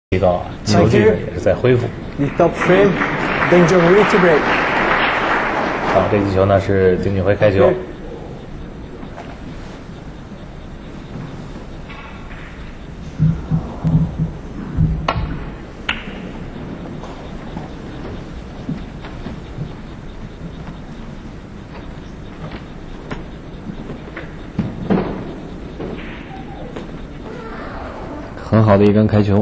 提高啊，球技也是在恢复。 Lift up frame, danger really to break. 好，这击球呢是丁俊晖开球。 很好的一杆开球。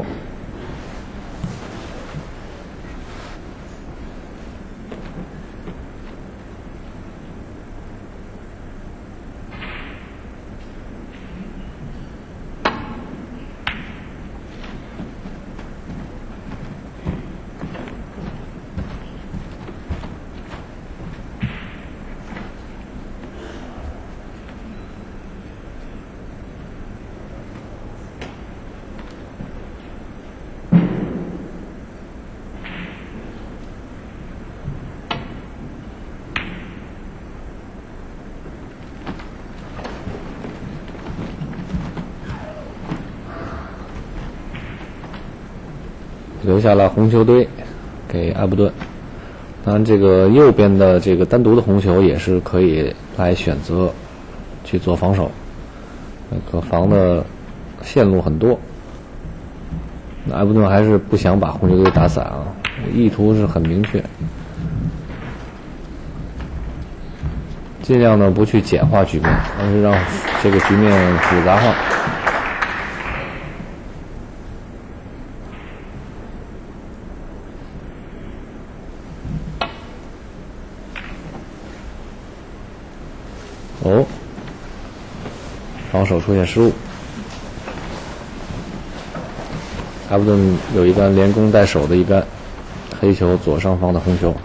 留下了红球堆给埃布顿，当然这个右边的这个单独的红球也是可以来选择去做防守，可防的线路很多。埃布顿还是不想把红球堆打散啊，意图是很明确，尽量呢不去简化局面，而是让这个局面复杂化。 哦，防守出现失误，埃布顿有一杆连攻带守的一杆黑球，左上方的红球。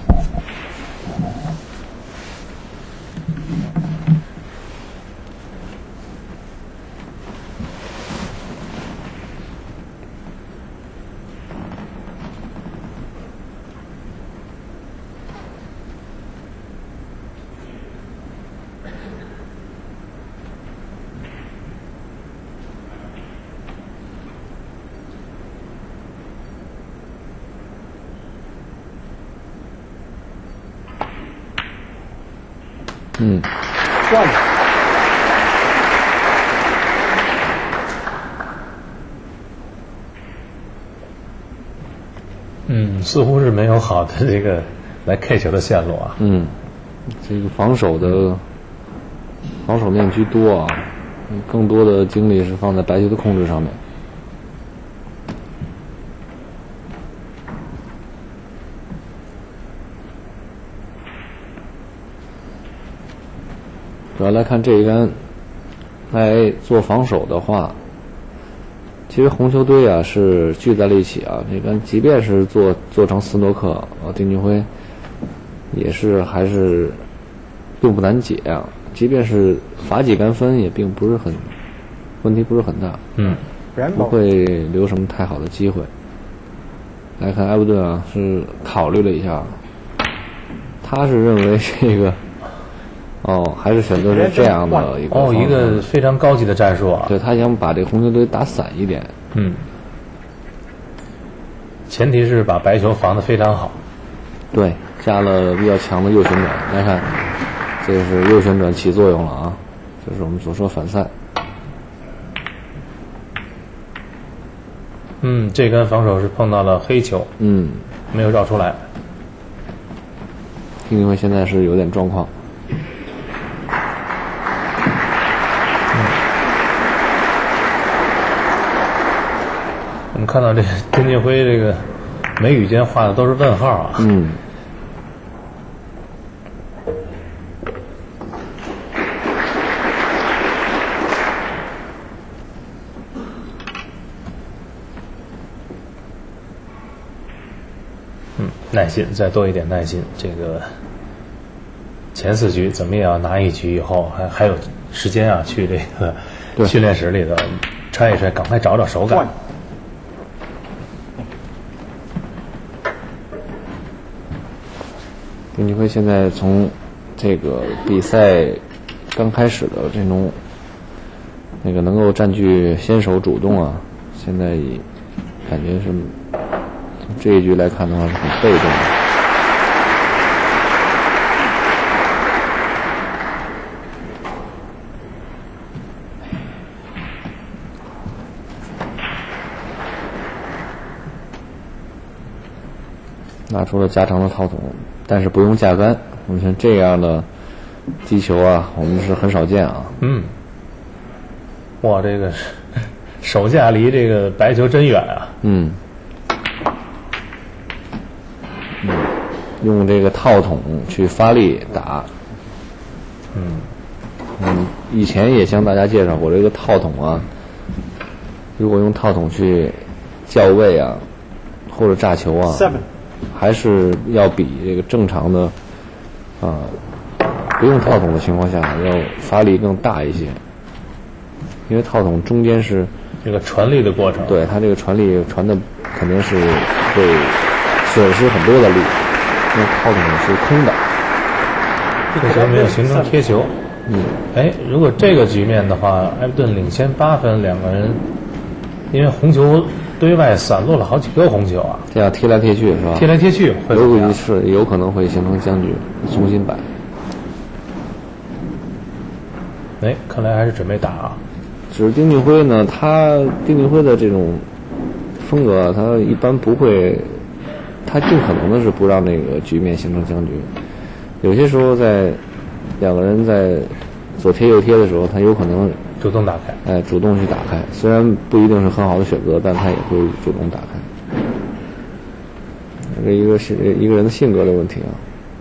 似乎是没有好的这个来 K 球的线路啊。 这个防守面居多啊，更多的精力是放在白球的控制上面。主要来看这一杆来做防守的话。 其实红球堆啊是聚在了一起啊，这杆即便是做成斯诺克，丁俊晖也是还是并不难解啊。即便是罚几杆分，也并不是很问题不是很大，不会留什么太好的机会。来看埃布顿啊，是考虑了一下，他是认为这个。 还是选择是这样的一个一个非常高级的战术啊！ 对他想把这个红球堆打散一点， 前提是把白球防得非常好。 对，加了比较强的右旋转，来看，这是右旋转起作用了啊，这是我们所说反赛。 这杆防守是碰到了黑球，没有绕出来。 丁俊晖现在是有点状况。 我们看到这丁俊晖这个眉宇间画的都是问号啊。耐心，再多一点耐心。这个前4局怎么也要拿1局以后，还有时间啊，去这个训练室里头揣一揣，赶快找找手感。 丁俊晖现在从这个比赛刚开始的这种能够占据先手主动啊，现在感觉是从这一局来看的话是很被动的。拿出了加长的套筒，但是不用架杆。我们像这样的击球啊，我们是很少见啊。 哇，这个手架离这个白球真远啊。 用这个套筒去发力打。以前也向大家介绍过这个套筒啊，如果用套筒去校位啊，或者炸球啊。还是要比这个正常的不用套筒的情况下要发力更大一些，因为套筒中间是这个传力的过程， 对它这个传力传的肯定是会损失很多的力，因为套筒是空的， 这个球没有形成贴球。如果这个局面的话，埃弗顿领先8分，两个人因为红球堆外散落了好几个红球啊， 这样踢来踢去是吧？ 踢来踢去会有可能会形成僵局，重新摆。 看来还是准备打啊。 只是丁俊晖呢，丁俊晖的这种风格，他一般不会，他尽可能的是不让那个局面形成僵局。有些时候在两个人在左贴右贴的时候，他有可能主动打开， 主动去打开，虽然不一定是很好的选择，但他也会主动打开。这一个人的性格的问题啊。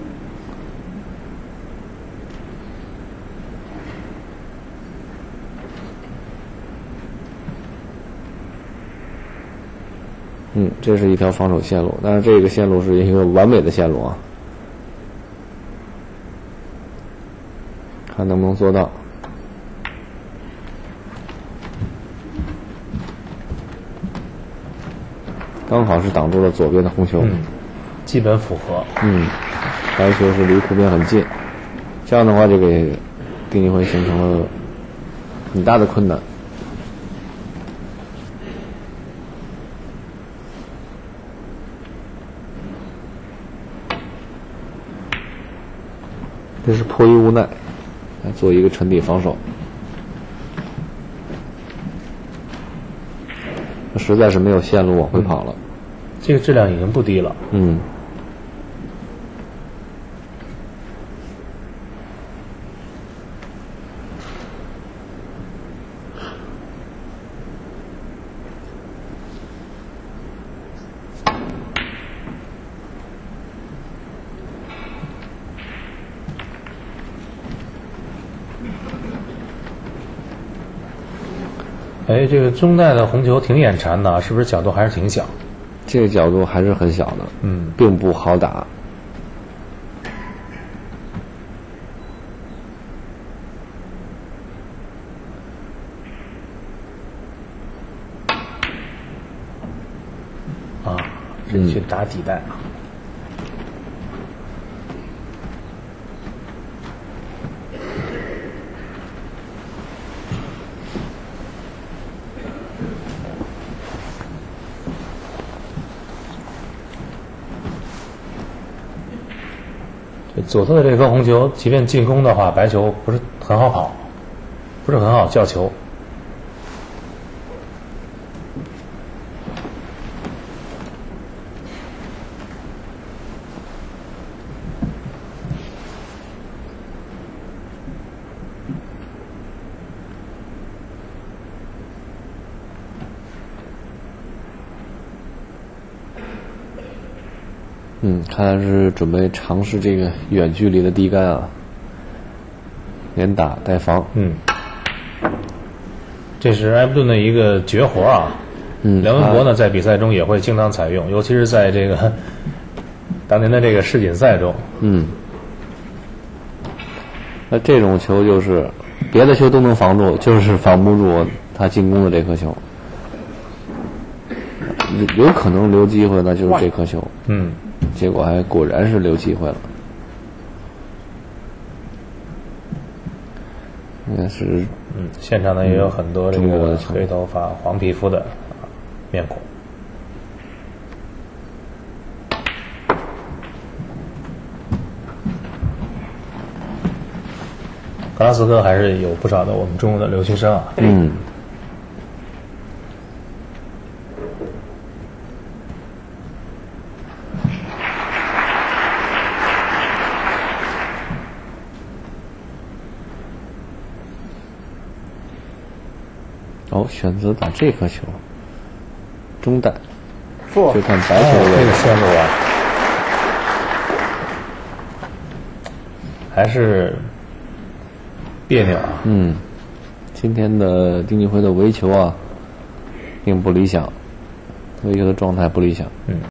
这是一条防守线路，但是这个线路是一个完美的线路啊，看能不能做到。刚好是挡住了左边的红球， 基本符合。 白球是离图边很近，这样的话就给丁俊晖形成了很大的困难。这是迫于无奈来做一个沉底防守，实在是没有线路往回跑了。 这个质量已经不低了。这个中带的红球挺眼馋的，是不是角度还是挺小？ 这个角度还是很小的，并不好打。 这去打底带。左侧的这颗红球，即便进攻的话，白球不是很好跑，不是很好叫球。 看来是准备尝试这个远距离的低杆啊，连打带防。 这是埃弗顿的一个绝活啊。梁文博呢，在比赛中也会经常采用，尤其是在这个当年的这个世锦赛中。 那这种球就是别的球都能防住，就是防不住他进攻的这颗球。有可能留机会，那就是这颗球。结果还果然是留机会了。应该是现场呢也有很多这个黑头发、黄皮肤的面孔。 格拉斯哥还是有不少的我们中国的留学生啊。 嗯。哦，选择打这颗球，中带，就看白球这个线路啊，还是别扭啊。 嗯，今天的丁俊晖的围球啊，并不理想，围球的状态不理想。 嗯。